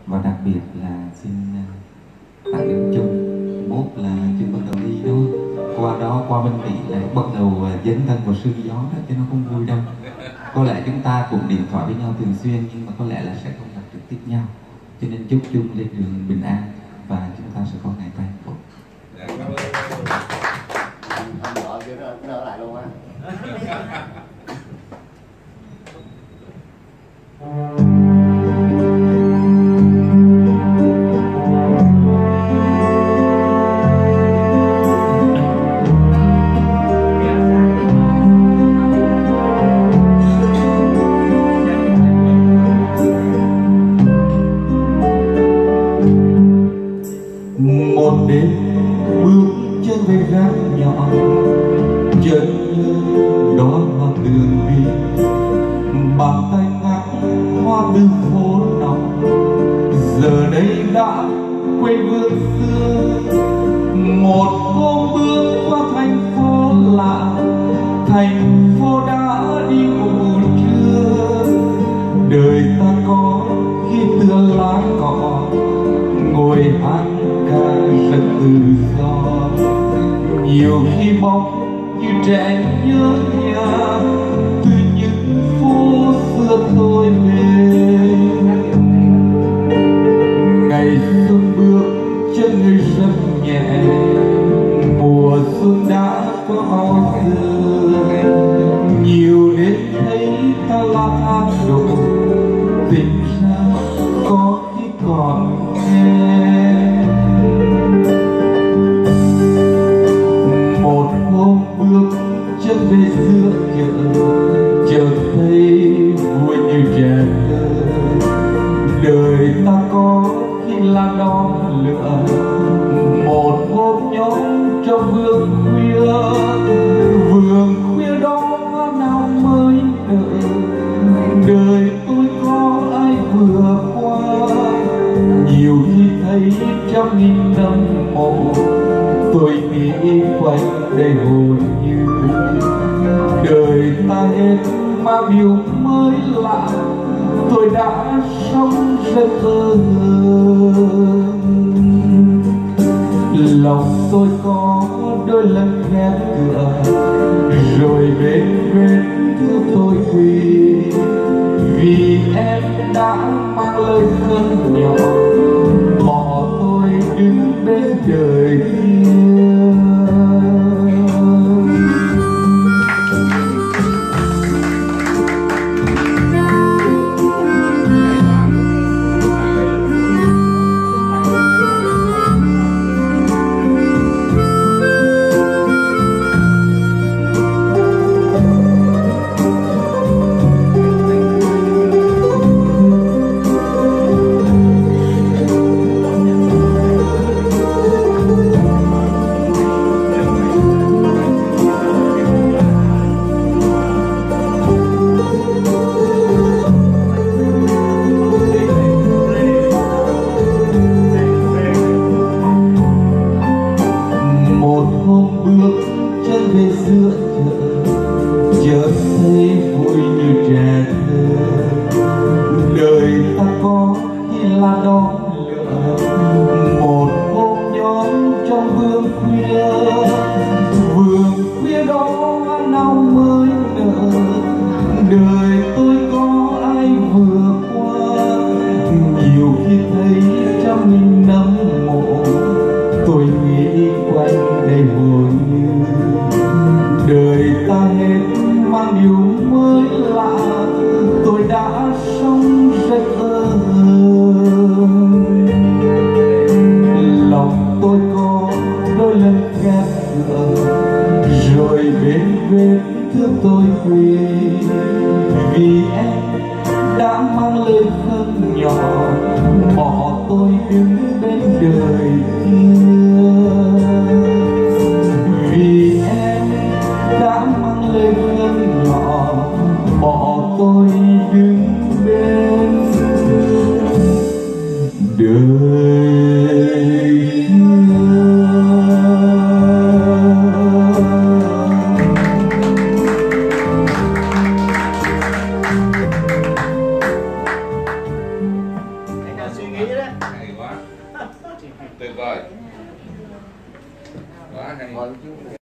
Và đặc biệt là xin tặng đến chung mốt là chung bắt đầu đi đó, qua bên Mỹ lại bắt đầu dấn thân vào sương gió đó, chứ nó không vui đâu. Có lẽ chúng ta cũng điện thoại với nhau thường xuyên nhưng mà có lẽ là sẽ không gặp trực tiếp nhau, cho nên chúc chung lên đường bình an và chúng ta sẽ có ngày tái ngộ. Không rõ chứ nó ở lại luôn á. Một đêm bước chân về gác nhỏ, chợt nhớ đó hoa đường đi, bàn tay ngắt hoa từ phố nồng, giờ đây đã quên vương xưa. Một hôm bước qua thành phố lạ, thành phố đã đi ngủ trưa. Đời ta có khi tựa lá cỏ, ngồi hát ca rất tự do. Nhiều khi bóng như trẻ nhớ nhà, từ những phố xưa tôi về. Ngày xuân bước chân người rất nhẹ, mùa xuân đã có bao giờ. Nhiều đến thấy ta lang thang độ, tình ra có khi còn nghe. Một hôm bước chân về giữa chợ, chợt thấy vui như trẻ thơ. Đời ta có khi là đón lửa, một hôm nhóm trong vườn khuya đó nào mới đợi. Đời tôi có ai vừa qua, nhiều khi thấy trăm nghìn năm mộ, tôi nghĩ quanh đây hồn như. Đời ta hết mà điều mới lạ, tôi đã sống rất ơ ngơ. Lòng tôi có đôi lần khép cửa, rồi bên thứ tôi quỳ. Vì em đã mang lời khấn nhỏ, bỏ tôi đứng bên đời kia. nghĩ đấy. Hay quá. Tuyệt vời. Quá hay.